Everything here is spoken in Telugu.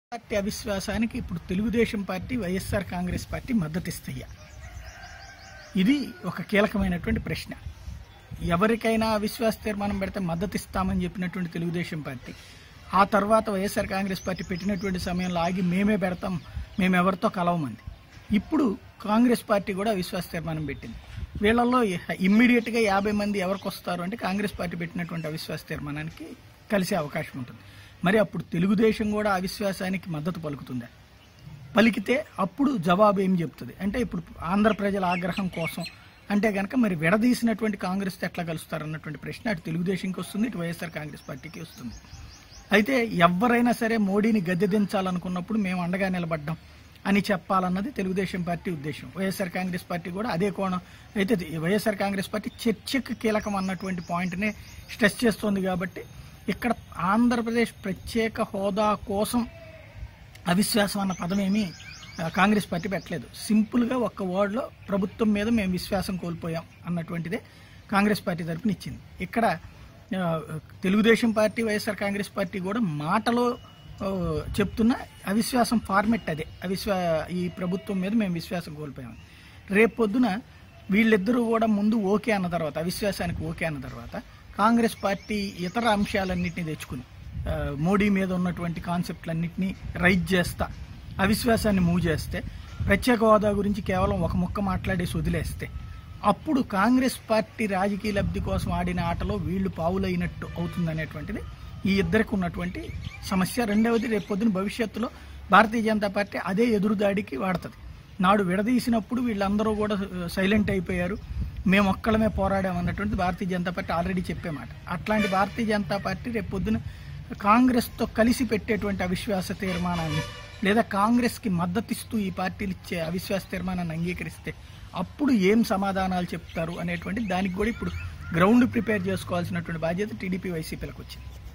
పార్టీ అవిశ్వాసానికి ఇప్పుడు తెలుగుదేశం పార్టీ వైఎస్ఆర్ కాంగ్రెస్ పార్టీ మద్దతిస్తాయా? ఇది ఒక కీలకమైనటువంటి ప్రశ్న. ఎవరికైనా అవిశ్వాస తీర్మానం పెడితే మద్దతిస్తామని చెప్పినటువంటి తెలుగుదేశం పార్టీ ఆ తర్వాత వైఎస్ఆర్ కాంగ్రెస్ పార్టీ పెట్టినటువంటి సమయంలో ఆగి మేమే పెడతాం, మేమెవరితో కలవమంది. ఇప్పుడు కాంగ్రెస్ పార్టీ కూడా అవిశ్వాస తీర్మానం పెట్టింది. వీళ్ళల్లో ఇమ్మీడియట్గా 50 మంది ఎవరికి వస్తారు అంటే కాంగ్రెస్ పార్టీ పెట్టినటువంటి అవిశ్వాస తీర్మానానికి కలిసే అవకాశం ఉంటుంది. మరి అప్పుడు తెలుగుదేశం కూడా అవిశ్వాసానికి మద్దతు పలుకుతుందా? పలికితే అప్పుడు జవాబు ఏం చెప్తుంది అంటే, ఇప్పుడు ఆంధ్ర ప్రజల ఆగ్రహం కోసం అంటే కనుక మరి విడదీసినటువంటి కాంగ్రెస్తో ఎట్లా కలుస్తారు అన్నటువంటి ప్రశ్న అటు తెలుగుదేశంకి వస్తుంది, ఇటు వైఎస్ఆర్ కాంగ్రెస్ పార్టీకి వస్తుంది. అయితే ఎవరైనా సరే మోడీని గద్దె దించాలనుకున్నప్పుడు మేము అండగా నిలబడ్డాం అని చెప్పాలన్నది తెలుగుదేశం పార్టీ ఉద్దేశం. వైఎస్ఆర్ కాంగ్రెస్ పార్టీ కూడా అదే కోణం. అయితే వైఎస్ఆర్ కాంగ్రెస్ పార్టీ చర్చకు కీలకం అన్నటువంటి పాయింట్నే స్ట్రెస్ చేస్తోంది. కాబట్టి ఇక్కడ ఆంధ్రప్రదేశ్ ప్రత్యేక హోదా కోసం అవిశ్వాసం అన్న పదం ఏమీ కాంగ్రెస్ పార్టీ పెట్టలేదు. సింపుల్గా ఒక్క వర్డ్లో ప్రభుత్వం మీద మేము విశ్వాసం కోల్పోయాం అన్నటువంటిదే కాంగ్రెస్ పార్టీ తరపున ఇచ్చింది. ఇక్కడ తెలుగుదేశం పార్టీ వైఎస్ఆర్ కాంగ్రెస్ పార్టీ కూడా మాటలో చెప్తున్న అవిశ్వాసం ఫార్మెట్ అదే. ఈ ప్రభుత్వం మీద మేము విశ్వాసం కోల్పోయాం. రేపు పొద్దున వీళ్ళిద్దరూ కూడా ముందు ఓకే అన్న తర్వాత, అవిశ్వాసానికి ఓకే అన్న తర్వాత కాంగ్రెస్ పార్టీ ఇతర అంశాలన్నింటినీ తెచ్చుకుని మోడీ మీద ఉన్నటువంటి కాన్సెప్ట్లన్నింటినీ రైజ్ చేస్తా అవిశ్వాసాన్ని మూవ్ చేస్తే, ప్రత్యేక హోదా గురించి కేవలం ఒక ముక్క మాట్లాడేసి వదిలేస్తే, అప్పుడు కాంగ్రెస్ పార్టీ రాజకీయ లబ్ధి కోసం ఆడిన ఆటలో వీళ్ళు పావులైనట్టు అవుతుందనేటువంటిది ఈ ఇద్దరికి ఉన్నటువంటి సమస్య. రెండవది, రేపు పొద్దున భవిష్యత్తులో భారతీయ జనతా పార్టీ అదే ఎదురుదాడికి వాడుతుంది. నాడు విడదీసినప్పుడు వీళ్ళందరూ కూడా సైలెంట్ అయిపోయారు, మేము ఒక్కళ్ళమే పోరాడామన్నటువంటి భారతీయ జనతా పార్టీ ఆల్రెడీ చెప్పే మాట. అట్లాంటి భారతీయ జనతా పార్టీ రేపు పొద్దున కాంగ్రెస్తో కలిసి పెట్టేటువంటి అవిశ్వాస తీర్మానాన్ని లేదా కాంగ్రెస్కి మద్దతిస్తూ ఈ పార్టీలు ఇచ్చే అవిశ్వాస తీర్మానాన్ని అంగీకరిస్తే అప్పుడు ఏం సమాధానాలు చెప్తారు అనేటువంటి దానికి కూడా ఇప్పుడు గ్రౌండ్ ప్రిపేర్ చేసుకోవాల్సినటువంటి బాధ్యత టీడీపీ వైసీపీలకు వచ్చింది.